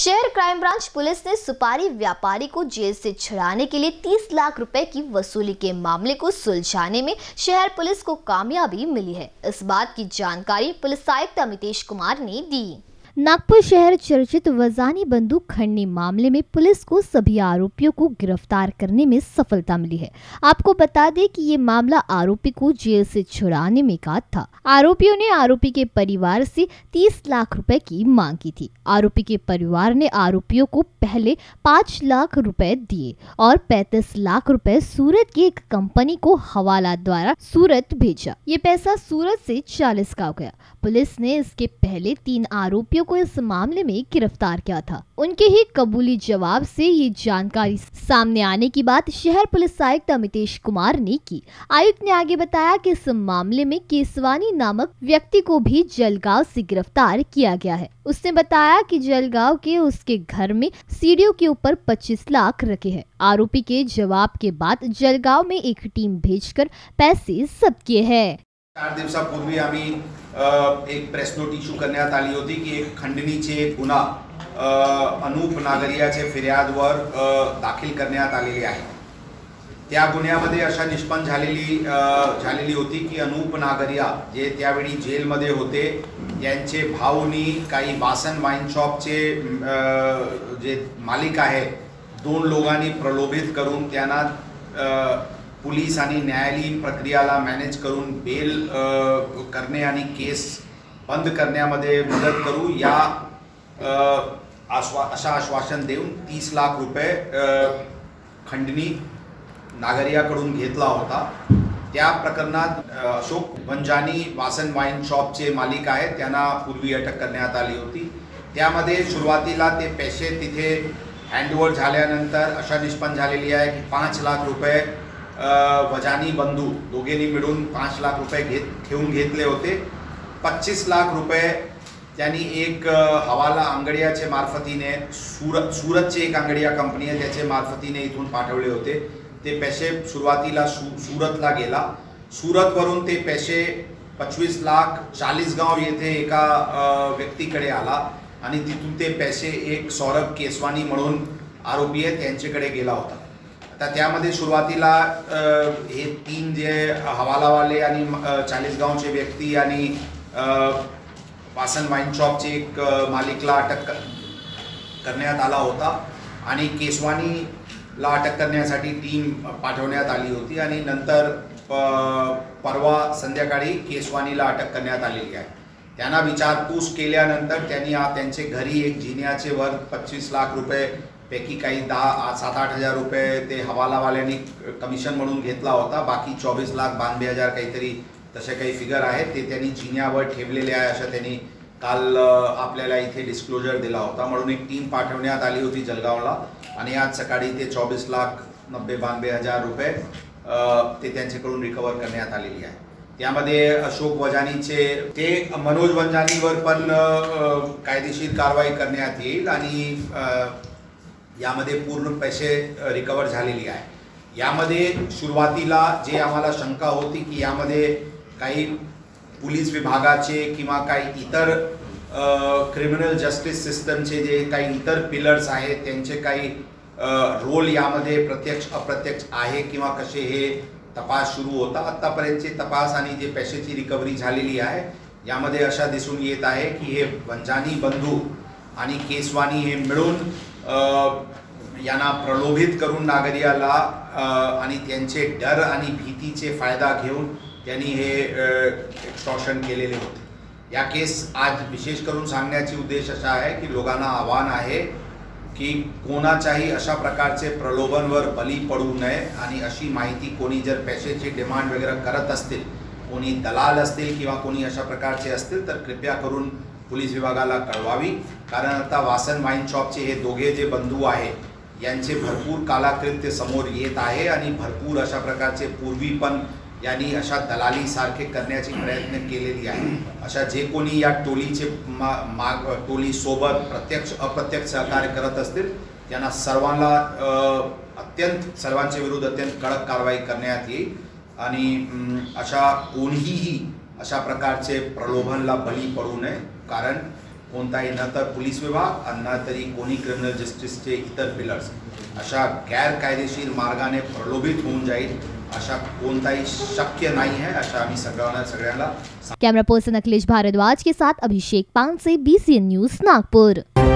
शहर crime branch police ने सुपारी व्यापारी को जेल से छुड़ाने के लिए 30 लाख रुपए की वसूली के मामले को सुलझाने में शहर पुलिस को कामयाबी मिली है। इस बात की जानकारी पुलिस आयुक्त अमितेश कुमार ने दी। नागपुर शहर चर्चित वजानी बंदूक खंडनी मामले में पुलिस को सभी आरोपियों को गिरफ्तार करने में सफलता मिली है। आपको बता दें कि ये मामला आरोपी को जेल से छुड़ाने में का था। आरोपियों ने आरोपी के परिवार से 30 लाख रुपए की मांग की थी। आरोपी के परिवार ने आरोपियों को पहले 5 लाख रुपए दिए और 35 लाख रुपए सूरत की एक कंपनी को हवाला द्वारा सूरत भेजा। ये पैसा सूरत से 40 का हो गया। पुलिस ने इसके पहले 3 आरोपियों को इस मामले में गिरफ्तार किया था। उनके ही कबूली जवाब से ये जानकारी सामने आने की बात शहर पुलिस आयुक्त अमितेश कुमार ने की। आयुक्त ने आगे बताया कि इस मामले में केसवानी नामक व्यक्ति को भी जलगांव से गिरफ्तार किया गया है। उसने बताया कि जलगांव के उसके घर में सीढ़ियों के ऊपर 25 लाख रखे हैं। आरोपी के जवाब के बाद जलगांव में एक टीम भेजकर पैसे जब्त किए हैं। 4 दिवसापूर्वी आम्ही एक प्रेस नोट इश्यू करण्यात आली होती की एक खंडणीचे गुन्हा अनूप नागरियाचे फिर्यादवर दाखल करण्यात आलेले आहे। त्या गुन्ह्यामध्ये अशा निष्पन्न झालेली होती की अनूप नागरिया जे त्यावेळी जेलमध्ये होते यांचे भाऊनी काही वासन वाईन शॉपचे जे मालिक आहे 2 लोकांनी प्रलोभित करून त्यांना पुलिस आणि न्यायालयीन प्रक्रियाला मॅनेज करून बेल करणे आणि केस बंद करण्यामध्ये मदत करू या अशा आश्वासन देऊन 30 लाख रुपये खंडणी नागरियाकडून घेतला होता। त्या प्रकरणात अशोक वंजानी वासन वाईन शॉपचे मालिक आहेत त्यांना पूर्वी अटक करण्यात आली होती। त्यामध्ये सुरुवातीला ते पैसे तिथे हँडओव्हर झाल्यानंतर अशा निष्पन्न झालेली आहे की 5 लाख रुपये वजानी बंधू दोघेंनी मिळून 5 लाख रुपये घेऊन घेतले होते। 25 लाख रुपये त्यांनी एक हवाला अंगडियाचे मार्फतीने सूरतचे एक अंगडिया कंपनी आहे त्याचे मार्फतीने इथून पाठवले होते। ते पैसे सुरुवातीला सूरतला गेला। सूरतवरून ते पैसे 25 लाख 40 गाव येथे एका व्यक्तीकडे आला आणि तिथून ते पैसे एक सौरभ केसवानी म्हणून आरोपी आहे त्यांच्याकडे गेला होता। आता त्यामध्ये सुरुवातीला हे 3 जे हवालावाले आणि 40 गावचे व्यक्ती आणि वासन वाईन शॉपचे एक मालिकला अटक करण्यात आला होता आणि केसवानीला अटक करण्यासाठी टीम पाठवण्यात आली होती आणि नंतर परवा संध्याकाळी केसवानीला अटक करण्यात आलेली आहे। त्यांना विचारपूस केल्यानंतर त्यांनी त्यांचे घरी एक जिन्याचे वर 25 लाख रुपये पैकी काही 7-8 हजार रुपये ते हवालावाल्यांनी कमिशन म्हणून घेतला होता। बाकी 24 लाख 92 हजार काहीतरी तसे काही फिगर आहेत ते त्यांनी जिन्यावर ठेवलेले आहे असं त्यांनी काल आपल्याला इथे डिस्क्लोजर दिला होता। म्हणून एक टीम पाठवण्यात आली होती जलगावला आणि आज सकाळी ते 24 लाख 92 हजार रुपये ते त्यांच्याकडून रिकवर करण्यात आलेली आहे। त्यामध्ये अशोक वजानीचे ते मनोज वंजानीवर पण कायदेशीर कारवाई करण्यात येईल आणि यामध्ये पूर्ण पैसे रिकवर झालेली आहे। यामध्ये सुरुवातीला जे आम्हाला शंका होती की यामध्ये काही पोलीस विभागाचे किंवा काही इतर क्रिमिनल जस्टिस सिस्टमचे जे काही इतर पिलर्स आहेत त्यांचे काही रोल यामध्ये प्रत्यक्ष अप्रत्यक्ष आहे किंवा कसे हे तपास सुरू होता। आतापर्यंतचे तपास आणि जे पैशाची रिकव्हरी झालेली आहे यामध्ये अशा दिसून येत आहे की हे वंजानी बंधू आणि केसवानी हे मिळून यांना प्रलोभित करून नागरियाला आणि त्यांचे डर आणि भीतीचे फायदा घेऊन त्यांनी हे एक्सटॉर्शन केलेले होते। या केस आज विशेष करून सांगण्याची उद्देश असा आहे की लोकांना आव्हान आहे की कोणाच्याही अशा प्रकारचे प्रलोभनवर बली पडू नये आणि अशी माहिती कोणी जर पैशाची डिमांड वगैरे करत असतील, कोणी दलाल असतील किंवा कोणी अशा प्रकारचे असतील तर कृपया करून पोलीस विभागाला कळवावी। कारण आता वासन वाईन शॉपचे हे दोघे जे बंधू आहे यांचे भरपूर कालाकृत्य समोर येत आहे आणि भरपूर अशा प्रकारचे पूर्वी पण यांनी अशा दलाली सारखे करण्याची प्रयत्न केलेली आहे। अशा जे कोणी या टोलीचे टोली सोबत प्रत्यक्ष अप्रत्यक्ष सहकार्य करत असतील त्यांना सर्वांच्या विरुद्ध अत्यंत कडक कारवाई करण्यात येईल आणि अशा कोणीही अशा प्रकारचे प्रलोभनला बळी पडू नये। कारण कोणताही न तर पोलीस विभाग आणि न तरी कोणी क्रिमिनल जस्टिसचे इतर पिलर्स अशा गैरकायदेशीर मार्गाने प्रलोभित होऊन जाईल अशा कोणताही शक्य नाही है, अशा आम्ही सगळ्यांना कैमरा पर्सन अखिलेश भारद्वाज के साथ अभिषेक पान से BCN न्यूज नागपुर।